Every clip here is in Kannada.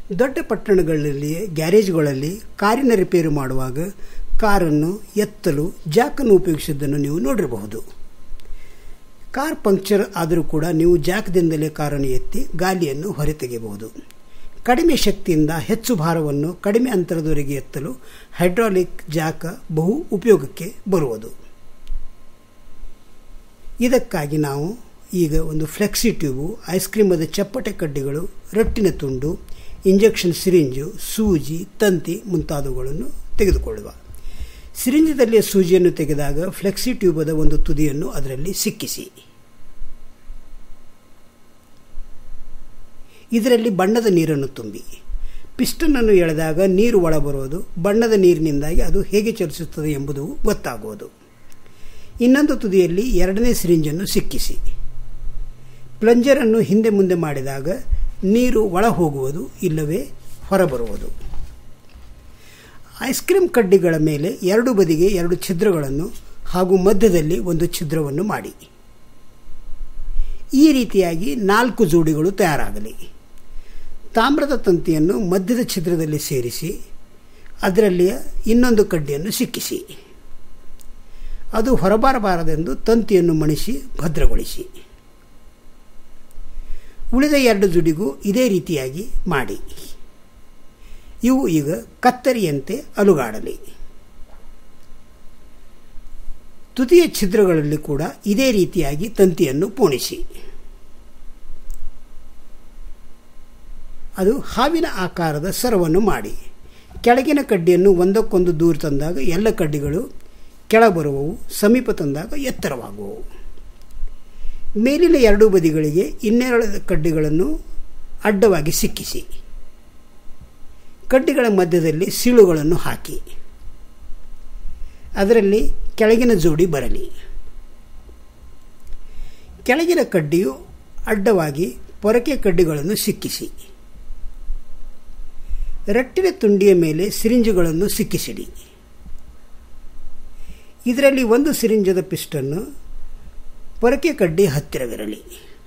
ದೊಡ್ಡ ಪಟ್ಟಣಗಳಲ್ಲಿ ಗ್ಯಾರೇಜ್ಗಳಲ್ಲಿ ಕಾರಿನ ರಿಪೇರಿ ಮಾಡುವಾಗ ಕಾರನ್ನು ಎತ್ತಲು ಜಾಕನ್ನು ಉಪಯೋಗಿಸಿದ್ದನ್ನು ನೀವು ನೋಡಿರಬಹುದು. ಕಾರ್ ಪಂಕ್ಚರ್ ಆದರೂ ಕೂಡ ನೀವು ಜಾಕದಿಂದಲೇ ಕಾರನ್ನು ಎತ್ತಿ ಗಾಲಿಯನ್ನು ಹೊರತೆಗೆಯಬಹುದು. ಕಡಿಮೆ ಶಕ್ತಿಯಿಂದ ಹೆಚ್ಚು ಭಾರವನ್ನು ಕಡಿಮೆ ಅಂತರದವರೆಗೆ ಎತ್ತಲು ಹೈಡ್ರಾಲಿಕ್ ಜಾಕ ಬಹು ಉಪಯೋಗಕ್ಕೆ ಬರುವುದು. ಇದಕ್ಕಾಗಿ ನಾವು ಈಗ ಒಂದು ಫ್ಲೆಕ್ಸಿ ಟ್ಯೂಬು, ಐಸ್ ಕ್ರೀಮದ ಚಪ್ಪಟೆ ಕಡ್ಡಿಗಳು, ರಟ್ಟಿನ ತುಂಡು, ಇಂಜೆಕ್ಷನ್ ಸಿರಿಂಜು, ಸೂಜಿ, ತಂತಿ ಮುಂತಾದವುಗಳನ್ನು ತೆಗೆದುಕೊಳ್ಳುವ. ಸಿರಿಂಜದಲ್ಲಿ ಸೂಜಿಯನ್ನು ತೆಗೆದಾಗ ಫ್ಲೆಕ್ಸಿ ಟ್ಯೂಬದ ಒಂದು ತುದಿಯನ್ನು ಅದರಲ್ಲಿ ಸಿಕ್ಕಿಸಿ. ಇದರಲ್ಲಿ ಬಣ್ಣದ ನೀರನ್ನು ತುಂಬಿ ಪಿಸ್ಟನನ್ನು ಎಳೆದಾಗ ನೀರು ಒಳಬರುವುದು. ಬಣ್ಣದ ನೀರಿನಿಂದಾಗಿ ಅದು ಹೇಗೆ ಚಲಿಸುತ್ತದೆ ಎಂಬುದು ಗೊತ್ತಾಗುವುದು. ಇನ್ನೊಂದು ತುದಿಯಲ್ಲಿ ಎರಡನೇ ಸಿರಿಂಜನ್ನು ಸಿಕ್ಕಿಸಿ ಪ್ಲಂಜರನ್ನು ಹಿಂದೆ ಮುಂದೆ ಮಾಡಿದಾಗ ನೀರು ಒಳ ಹೋಗುವುದು, ಇಲ್ಲವೇ ಹೊರಬರುವುದು. ಐಸ್ ಕ್ರೀಮ್ ಕಡ್ಡಿಗಳ ಮೇಲೆ ಎರಡು ಬದಿಗೆ 2 ಛಿದ್ರಗಳನ್ನು ಹಾಗೂ ಮಧ್ಯದಲ್ಲಿ ಒಂದು ಛಿದ್ರವನ್ನು ಮಾಡಿ. ಈ ರೀತಿಯಾಗಿ 4 ಜೋಡಿಗಳು ತಯಾರಾಗಲಿ. ತಾಮ್ರದ ತಂತಿಯನ್ನು ಮಧ್ಯದ ಛಿದ್ರದಲ್ಲಿ ಸೇರಿಸಿ ಅದರಲ್ಲಿ ಇನ್ನೊಂದು ಕಡ್ಡಿಯನ್ನು ಸಿಕ್ಕಿಸಿ. ಅದು ಹೊರಬರಬಾರದೆಂದು ತಂತಿಯನ್ನು ಮಣಿಸಿ ಭದ್ರಗೊಳಿಸಿ. ಉಳಿದ 2 ಜೋಡಿಗೂ ಇದೇ ರೀತಿಯಾಗಿ ಮಾಡಿ. ಇವು ಈಗ ಕತ್ತರಿಯಂತೆ ಅಲುಗಾಡಲಿ. ತುದಿಯ ಛಿದ್ರಗಳಲ್ಲಿ ಕೂಡ ಇದೇ ರೀತಿಯಾಗಿ ತಂತಿಯನ್ನು ಪೋಣಿಸಿ. ಅದು ಹಾವಿನ ಆಕಾರದ ಸರವನ್ನು ಮಾಡಿ ಕೆಳಗಿನ ಕಡ್ಡಿಯನ್ನು ಒಂದಕ್ಕೊಂದು ದೂರ ತಂದಾಗ ಎಲ್ಲ ಕಡ್ಡಿಗಳು ಕೆಳಬರುವವು, ಸಮೀಪ ತಂದಾಗ ಎತ್ತರವಾಗುವವು. ಮೇಲಿನ 2 ಬದಿಗಳಿಗೆ 12 ಕಡ್ಡಿಗಳನ್ನು ಅಡ್ಡವಾಗಿ ಸಿಕ್ಕಿಸಿ ಕಡ್ಡಿಗಳ ಮಧ್ಯದಲ್ಲಿ ಸೀಳುಗಳನ್ನು ಹಾಕಿ ಅದರಲ್ಲಿ ಕೆಳಗಿನ ಜೋಡಿ ಬರಲಿ. ಕೆಳಗಿನ ಕಡ್ಡಿಯು ಅಡ್ಡವಾಗಿ ಪೊರಕೆ ಕಡ್ಡಿಗಳನ್ನು ಸಿಕ್ಕಿಸಿ ರಟ್ಟಿನ ತುಂಡಿಯ ಮೇಲೆ ಸಿರಿಂಜುಗಳನ್ನು ಸಿಕ್ಕಿಸಿಡಿ. ಇದರಲ್ಲಿ ಒಂದು ಸಿರಿಂಜದ ಪಿಸ್ಟನ್ನು ಪೊರಕೆ ಕಡ್ಡಿ ಹತ್ತಿರವಿರಲಿ.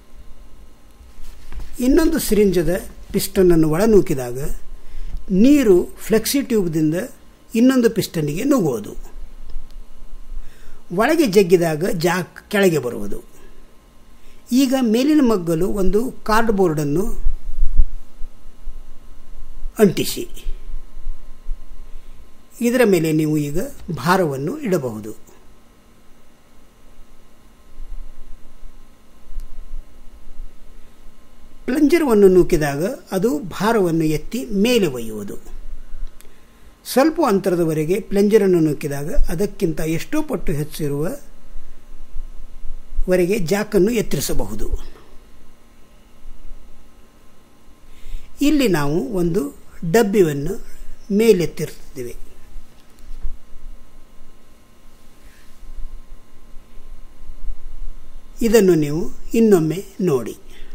ಇನ್ನೊಂದು ಸಿರಿಂಜದ ಪಿಸ್ಟನನ್ನು ಒಳನೂಕಿದಾಗ ನೀರು ಫ್ಲೆಕ್ಸಿ ಟ್ಯೂಬ್ದಿಂದ ಇನ್ನೊಂದು ಪಿಸ್ಟನ್ನಿಗೆ ನುಗ್ಗುವುದು. ಒಳಗೆ ಜಗ್ಗಿದಾಗ ಜಾಕ್ ಕೆಳಗೆ ಬರುವುದು. ಈಗ ಮೇಲಿನ ಮಗ್ಗಲು ಒಂದು ಕಾರ್ಡ್ಬೋರ್ಡನ್ನು ಅಂಟಿಸಿ ಇದರ ಮೇಲೆ ನೀವು ಈಗ ಭಾರವನ್ನು ಇಡಬಹುದು. ಪ್ಲಂಜರವನ್ನು ನೂಕಿದಾಗ ಅದು ಭಾರವನ್ನು ಎತ್ತಿ ಮೇಲೆ ಒಯ್ಯುವುದು. ಸ್ವಲ್ಪ ಅಂತರದವರೆಗೆ ಪ್ಲಂಜರನ್ನು ನೂಕಿದಾಗ ಅದಕ್ಕಿಂತ ಎಷ್ಟೋ ಪಟ್ಟು ಹೆಚ್ಚಿರುವವರೆಗೆ ಜಾಕನ್ನು ಎತ್ತರಿಸಬಹುದು. ಇಲ್ಲಿ ನಾವು ಒಂದು ಡಬ್ಬಿಯನ್ನು ಮೇಲೆತ್ತಿರುತ್ತೇವೆ. ಇದನ್ನು ನೀವು ಇನ್ನೊಮ್ಮೆ ನೋಡಿ.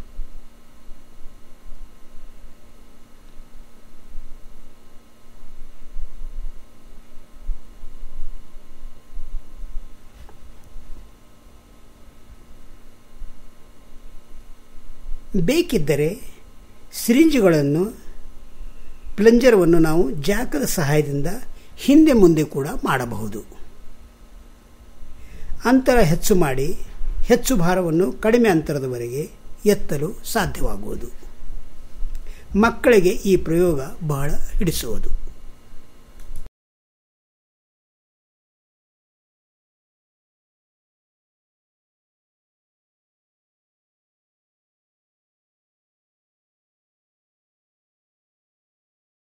ಬೇಕಿದ್ದರೆ ಸಿರಿಂಜುಗಳನ್ನು ಪ್ಲಂಜರವನ್ನು ನಾವು ಜಾಕದ ಸಹಾಯದಿಂದ ಹಿಂದೆ ಮುಂದೆ ಕೂಡ ಮಾಡಬಹುದು. ಅಂತರ ಹೆಚ್ಚು ಮಾಡಿ ಹೆಚ್ಚು ಭಾರವನ್ನು ಕಡಿಮೆ ಅಂತರದವರೆಗೆ ಎತ್ತಲು ಸಾಧ್ಯವಾಗುವುದು. ಮಕ್ಕಳಿಗೆ ಈ ಪ್ರಯೋಗ ಬಹಳ ಹಿಡಿಸುವುದು.